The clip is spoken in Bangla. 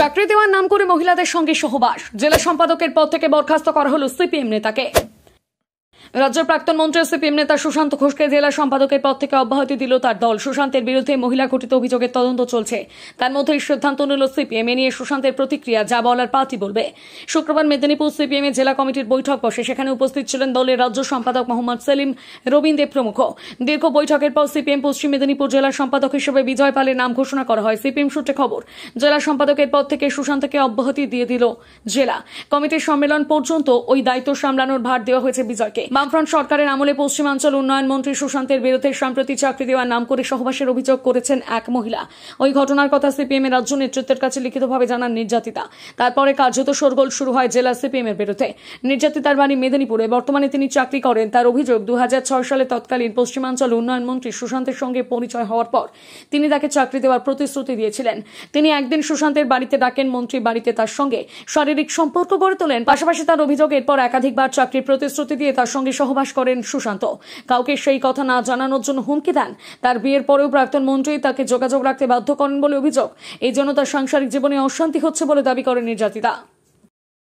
চাকরি দেওয়ার নাম করে মহিলাদের সঙ্গে সহবাস, জেলা সম্পাদকের পদ থেকে বরখাস্ত করা হলো সিপিএম নেতাকে। রাজ্যের প্রাক্তন মন্ত্রী সিপিএম নেতা সুশান্ত ঘোষকে জেলা সম্পাদকের পদ থেকে অব্যাহতি দিল তার দল। সুশান্তের বিরুদ্ধে মহিলা ঘটিত অভিযোগের তদন্ত চলছে, তার মধ্যেই সিদ্ধান্ত নিল সিপিএম। এ নিয়ে সুশান্তের প্রতিক্রিয়া, যা বলার পার্টি বলবে। শুক্রবার মেদিনীপুর সিপিএম এর জেলা কমিটির বৈঠক বসে, সেখানে উপস্থিত ছিলেন দলের রাজ্য সম্পাদক মোহাম্মদ সেলিম, রবীন দেব প্রমুখ। দীর্ঘ বৈঠকের পর সিপিএম পশ্চিম মেদিনীপুর জেলা সম্পাদক হিসেবে বিজয় পালের নাম ঘোষণা করা হয়। সিপিএম সূত্রে খবর, জেলা সম্পাদকের পদ থেকে সুশান্তকে অব্যাহতি দিয়ে দিল জেলা কমিটির। সম্মেলন পর্যন্ত ওই দায়িত্ব সামলানোর ভার দেওয়া হয়েছে বিজয়কে। বামফ্রন্ট সরকারের আমলে পশ্চিমাঞ্চল উন্নয়ন মন্ত্রী সুশান্তের বিরুদ্ধে সম্প্রতি চাকরি দেওয়ার নাম করে সহবাসের অভিযোগ করেছেন এক মহিলা। ওই ঘটনার কথা সিপিএম এর রাজ্য নেতৃত্বের কাছে লিখিতভাবে জানান নির্যাতিতা। তারপরে কার্যত শোরগোল শুরু হয় জেলা সিপিএম এর বিরুদ্ধে। নির্যাতিতার বাড়ি মেদিনীপুরে, বর্তমানে তিনি চাকরি করেন। তার অভিযোগ, 2006 সালে তৎকালীন পশ্চিমাঞ্চল উন্নয়ন মন্ত্রী সুশান্তের সঙ্গে পরিচয় হওয়ার পর তিনি তাকে চাকরি দেওয়ার প্রতিশ্রুতি দিয়েছিলেন। তিনি একদিন সুশান্তের বাড়িতে ডাকেন, মন্ত্রী বাড়িতে তার সঙ্গে শারীরিক সম্পর্ক গড়ে তোলেন। পাশাপাশি তার অভিযোগ, এরপর একাধিকবার চাকরির প্রতিশ্রুতি দিয়ে তার সঙ্গে সহবাস করেন সুশান্ত। কাউকে সেই কথা না জানানোর জন্য হুমকি দেন। তার বিয়ের পরেও প্রাক্তন মন্ত্রী তাকে যোগাযোগ রাখতে বাধ্য করেন বলে অভিযোগ। এই জন্য তার সাংসারিক জীবনে অশান্তি হচ্ছে বলে দাবি করেন নির্যাতিতা।